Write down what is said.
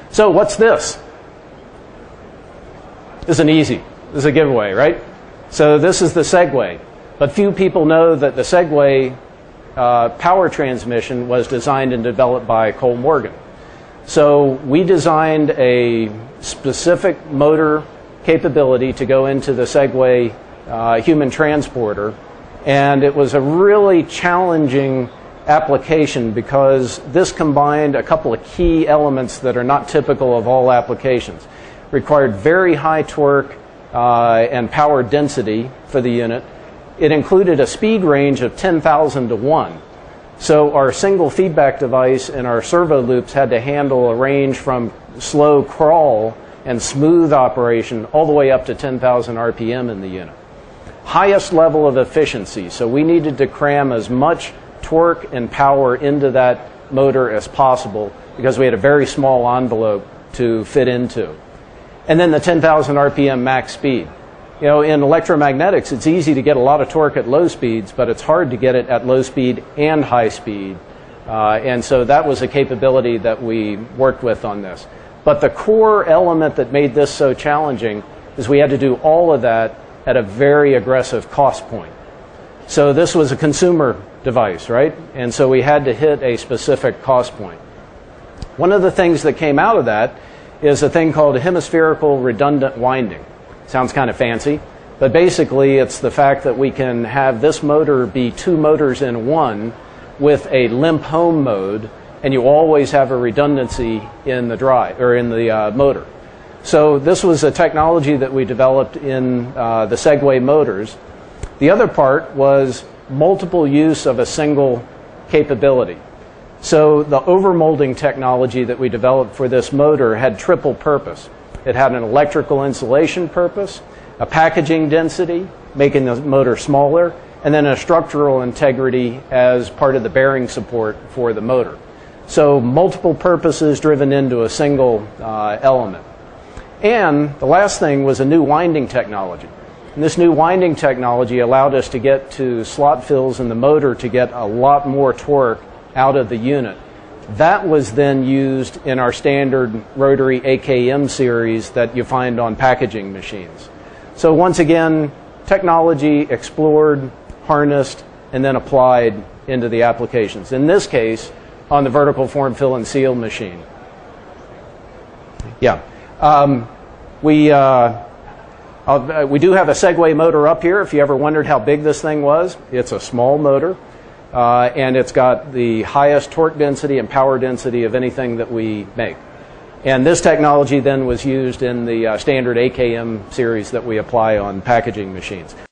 So what's this? This isn't easy. This is a giveaway, right? So this is the Segway. But few people know that the Segway power transmission was designed and developed by Cole Morgan. So we designed a specific motor capability to go into the Segway human transporter, and it was a really challenging application because this combined a couple of key elements that are not typical of all applications. Required very high torque and power density for the unit. It included a speed range of 10,000 to 1. So our single feedback device and our servo loops had to handle a range from slow crawl and smooth operation all the way up to 10,000 RPM in the unit. Highest level of efficiency, so we needed to cram as much torque and power into that motor as possible because we had a very small envelope to fit into. And then the 10,000 RPM max speed. You know, in electromagnetics, it's easy to get a lot of torque at low speeds, but it's hard to get it at low speed and high speed. And so that was a capability that we worked with on this. But the core element that made this so challenging is we had to do all of that at a very aggressive cost point. So this was a consumer device, right? And so we had to hit a specific cost point. One of the things that came out of that is a thing called a hemispherical redundant winding. Sounds kind of fancy, but basically it's the fact that we can have this motor be two motors in one with a limp home mode, and you always have a redundancy in the drive or in the motor. So this was a technology that we developed in the Segway motors. The other part was multiple use of a single capability. So the overmolding technology that we developed for this motor had triple purpose. It had an electrical insulation purpose, a packaging density, making the motor smaller, and then a structural integrity as part of the bearing support for the motor. So multiple purposes driven into a single element. And the last thing was a new winding technology. And this new winding technology allowed us to get to slot fills in the motor to get a lot more torque out of the unit. That was then used in our standard rotary AKM series that you find on packaging machines. So once again, technology explored, harnessed, and then applied into the applications. In this case, on the vertical form fill and seal machine. Yeah. We do have a Segway motor up here. If you ever wondered how big this thing was, it's a small motor. And it's got the highest torque density and power density of anything that we make. And this technology then was used in the standard AKM series that we apply on packaging machines.